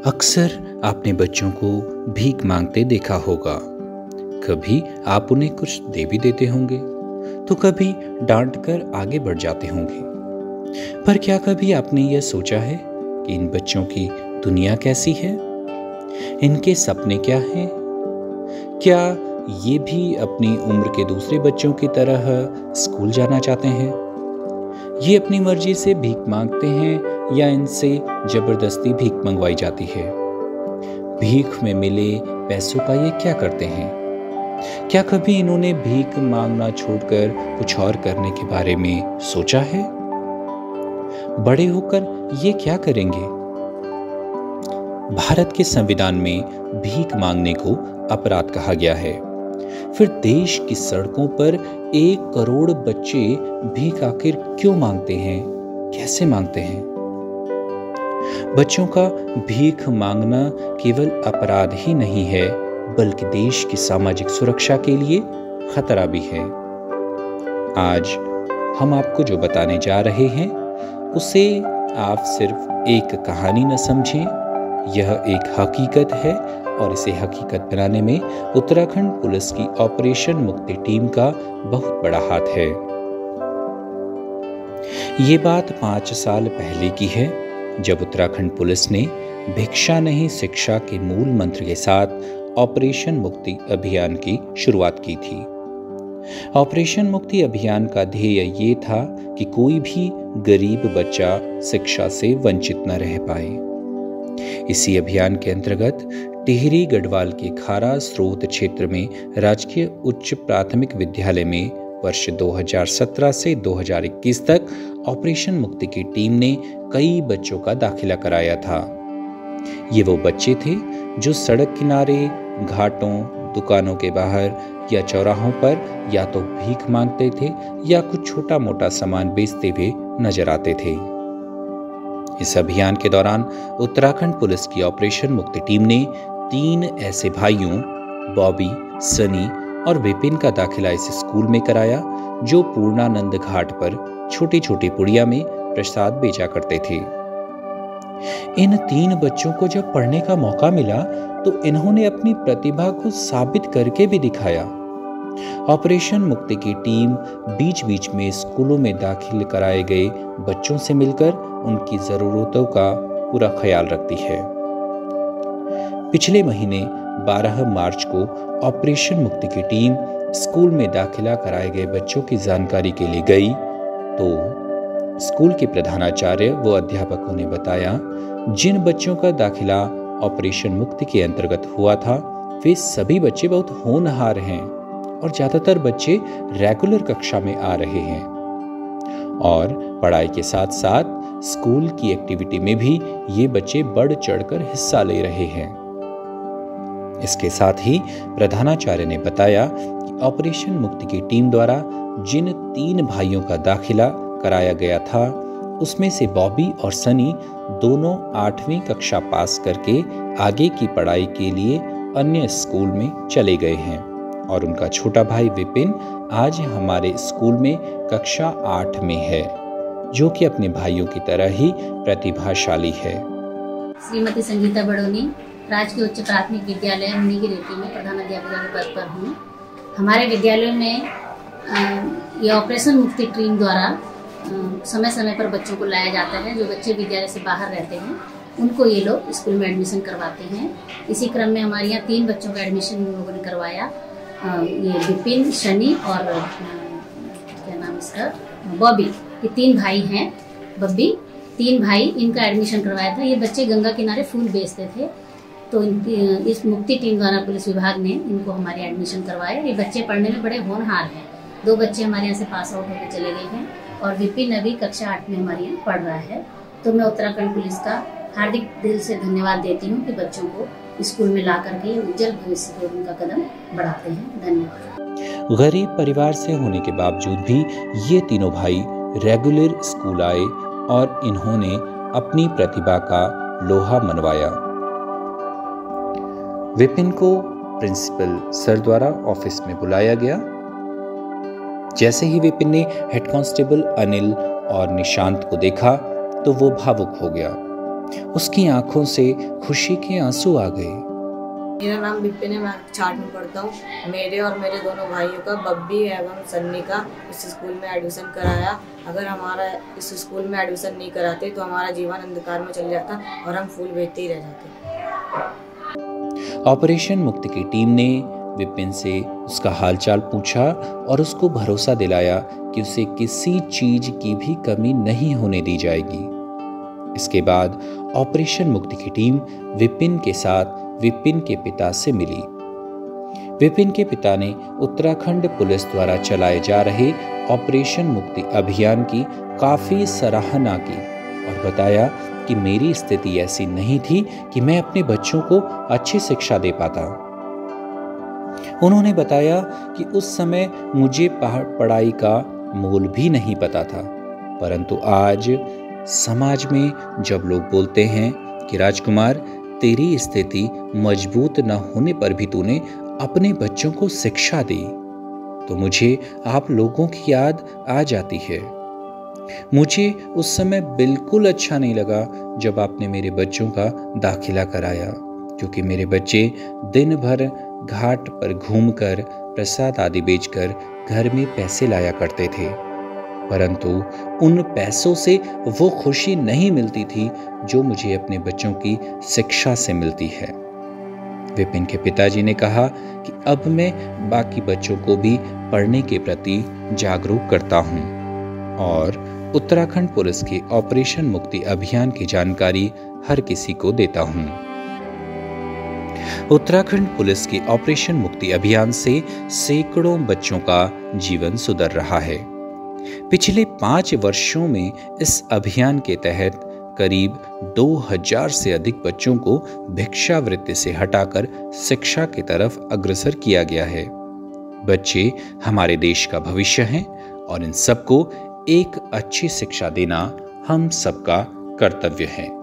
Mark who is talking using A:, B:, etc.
A: अक्सर आपने बच्चों को भीख मांगते देखा होगा। कभी आप उन्हें कुछ दे भी देते होंगे, तो कभी डांट कर आगे बढ़ जाते होंगे। पर क्या कभी आपने यह सोचा है कि इन बच्चों की दुनिया कैसी है? इनके सपने क्या हैं? क्या ये भी अपनी उम्र के दूसरे बच्चों की तरह स्कूल जाना चाहते हैं? ये अपनी मर्जी से भीख मांगते हैं या इनसे जबरदस्ती भीख मंगवाई जाती है? भीख में मिले पैसों का ये क्या करते हैं? क्या कभी इन्होंने भीख मांगना छोड़कर कुछ और करने के बारे में सोचा है? बड़े होकर ये क्या करेंगे? भारत के संविधान में भीख मांगने को अपराध कहा गया है। फिर देश की सड़कों पर 1 करोड़ बच्चे भीख आखिर क्यों मांगते हैं? कैसे मांगते हैं? बच्चों का भीख मांगना केवल अपराध ही नहीं है, बल्कि देश की सामाजिक सुरक्षा के लिए खतरा भी है। आज हम आपको जो बताने जा रहे हैं, उसे आप सिर्फ एक कहानी न समझें, यह एक हकीकत है और इसे हकीकत बनाने में उत्तराखंड पुलिस की ऑपरेशन मुक्ति टीम का बहुत बड़ा हाथ है। ये बात 5 साल पहले की है, जब उत्तराखंड पुलिस ने भिक्षा नहीं शिक्षा के मूल मंत्र के साथ ऑपरेशन मुक्ति अभियान की शुरुआत की थी। ऑपरेशन मुक्ति अभियान का ध्येय ये था कि कोई भी गरीब बच्चा शिक्षा से वंचित न रह पाए। इसी अभियान के अंतर्गत टिहरी गढ़वाल के खारा स्रोत क्षेत्र में राजकीय उच्च प्राथमिक विद्यालय में वर्ष 2017 से 2021 तक ऑपरेशन मुक्ति की टीम ने कई बच्चों का दाखिला कराया था। ये वो बच्चे थे जो सड़क किनारे, घाटों, दुकानों के बाहर या चौराहों पर या तो भीख मांगते थे या कुछ छोटा मोटा सामान बेचते हुए नजर आते थे। इस अभियान के दौरान उत्तराखंड पुलिस की ऑपरेशन मुक्ति टीम ने 3 ऐसे भाइयों बॉबी, सनी और विपिन का दाखिला इस स्कूल में कराया, जो पूर्णानंद घाट पर छोटी छोटी पुड़िया में प्रसाद बेचा करते थे। इन 3 बच्चों को जब पढ़ने का मौका मिला तो इन्होंने अपनी प्रतिभा को साबित करके भी दिखाया। ऑपरेशन मुक्ति की टीम बीच बीच में स्कूलों में दाखिल कराए गए बच्चों से मिलकर उनकी जरूरतों का पूरा ख्याल रखती है। पिछले महीने 12 मार्च को ऑपरेशन मुक्ति की टीम स्कूल में दाखिला कराए गए बच्चों की जानकारी के लिए गई तो स्कूल के प्रधानाचार्य व अध्यापकों ने बताया, जिन बच्चों का दाखिला ऑपरेशन मुक्ति के अंतर्गत हुआ था, वे सभी बच्चे बहुत होनहार हैं और ज्यादातर बच्चे रेगुलर कक्षा में आ रहे हैं और पढ़ाई के साथ साथ स्कूल की एक्टिविटी में भी ये बच्चे बढ़ चढ़कर हिस्सा ले रहे हैं। इसके साथ ही प्रधानाचार्य ने बताया कि ऑपरेशन मुक्ति की टीम द्वारा जिन 3 भाइयों का दाखिला कराया गया था, उसमें से बॉबी और सनी दोनों 8वीं कक्षा पास करके आगे की पढ़ाई के लिए अन्य स्कूल में चले गए हैं और उनका छोटा भाई विपिन आज हमारे स्कूल में कक्षा 8 में है, जो कि अपने भाइयों की तरह ही प्रतिभाशाली है।
B: श्रीमती संगीता बड़ोनी, राजकीय उच्च प्राथमिक विद्यालय मुनि की रेती में प्रधान अध्यापिका के पद पर हूँ। हमारे विद्यालय में ये ऑपरेशन मुक्ति टीम द्वारा समय समय पर बच्चों को लाया जाता है। जो बच्चे विद्यालय से बाहर रहते हैं उनको ये लोग स्कूल में एडमिशन करवाते हैं। इसी क्रम में हमारे यहाँ 3 बच्चों का एडमिशन हम लोगों ने करवाया। ये विपिन, शनि और क्या नाम इसका, बॉबी। ये 3 भाई हैं, बब्बी, 3 भाई, इनका एडमिशन करवाया था। ये बच्चे गंगा किनारे फूल बेचते थे, तो इस मुक्ति टीम द्वारा पुलिस विभाग ने इनको हमारे एडमिशन करवाया। ये बच्चे पढ़ने में बड़े होनहार हैं। 2 बच्चे हमारे यहाँ से पास आउट होकर चले गए हैं और विपिन अभी कक्षा 8 में हमारे यहाँ पढ़ रहा है। तो मैं उत्तराखंड पुलिस का हार्दिक दिल से धन्यवाद देती हूँ कि बच्चों को स्कूल में ला करके उज्जवल भविष्य की ओर उनका कदम बढ़ाते हैं। धन्यवाद।
A: गरीब परिवार से होने के बावजूद भी ये तीनों भाई रेगुलर स्कूल आए और इन्होंने अपनी प्रतिभा का लोहा मनवाया। विपिन को प्रिंसिपल सर द्वारा ऑफिस में बुलाया गया। जैसे ही विपिन ने हेड कांस्टेबल अनिल और निशांत को देखा तो वो भावुक हो गया। उसकी आंखों से खुशी के आंसू आ गए।
C: मेरा नाम विपिन है, मैं छाठ में पढ़ता हूँ। मेरे और मेरे दोनों भाइयों का, बब्बी एवं सन्नी का, इस स्कूल में एडमिशन कराया। अगर हमारा इस स्कूल में एडमिशन नहीं कराते तो हमारा जीवन अंधकार में चल जाता और हम फूल बेचते ही रह जाते।
A: ऑपरेशन मुक्ति की टीम ने विपिन से उसका हालचाल पूछा और उसको भरोसा दिलाया कि उसे किसी चीज की भी कमी नहीं होने दी जाएगी। इसके बाद ऑपरेशन मुक्ति की टीम विपिन के साथ विपिन के पिता से मिली। विपिन के पिता ने उत्तराखंड पुलिस द्वारा चलाए जा रहे ऑपरेशन मुक्ति अभियान की काफी सराहना की और बताया कि मेरी स्थिति ऐसी नहीं थी कि मैं अपने बच्चों को अच्छी शिक्षा दे पाता। उन्होंने बताया कि उस समय मुझे पढ़ाई का मोल भी नहीं पता था, परंतु आज समाज में जब लोग बोलते हैं कि राजकुमार, तेरी स्थिति मजबूत न होने पर भी तूने अपने बच्चों को शिक्षा दी, तो मुझे आप लोगों की याद आ जाती है। मुझे उस समय बिल्कुल अच्छा नहीं लगा जब आपने मेरे बच्चों का दाखिला कराया, क्योंकि मेरे बच्चे दिन भर घाट पर घूमकर प्रसाद आदि बेचकर घर में पैसे लाया करते थे, परंतु उन पैसों से वो खुशी नहीं मिलती थी जो मुझे अपने बच्चों की शिक्षा से मिलती है। विपिन के पिताजी ने कहा कि अब मैं बाकी बच्चों को भी पढ़ने के प्रति जागरूक करता हूँ और उत्तराखंड पुलिस के ऑपरेशन मुक्ति अभियान की जानकारी हर किसी को देता हूँ। उत्तराखंड पुलिस के ऑपरेशन मुक्ति अभियान से सैकड़ों बच्चों का जीवन सुधर रहा है। पिछले 5 वर्षों में इस अभियान के तहत करीब 2000 से अधिक बच्चों को भिक्षावृत्ति से हटाकर शिक्षा की तरफ अग्रसर किया गया है। बच्चे हमारे देश का भविष्य हैं और इन सबको एक अच्छी शिक्षा देना हम सबका कर्तव्य है।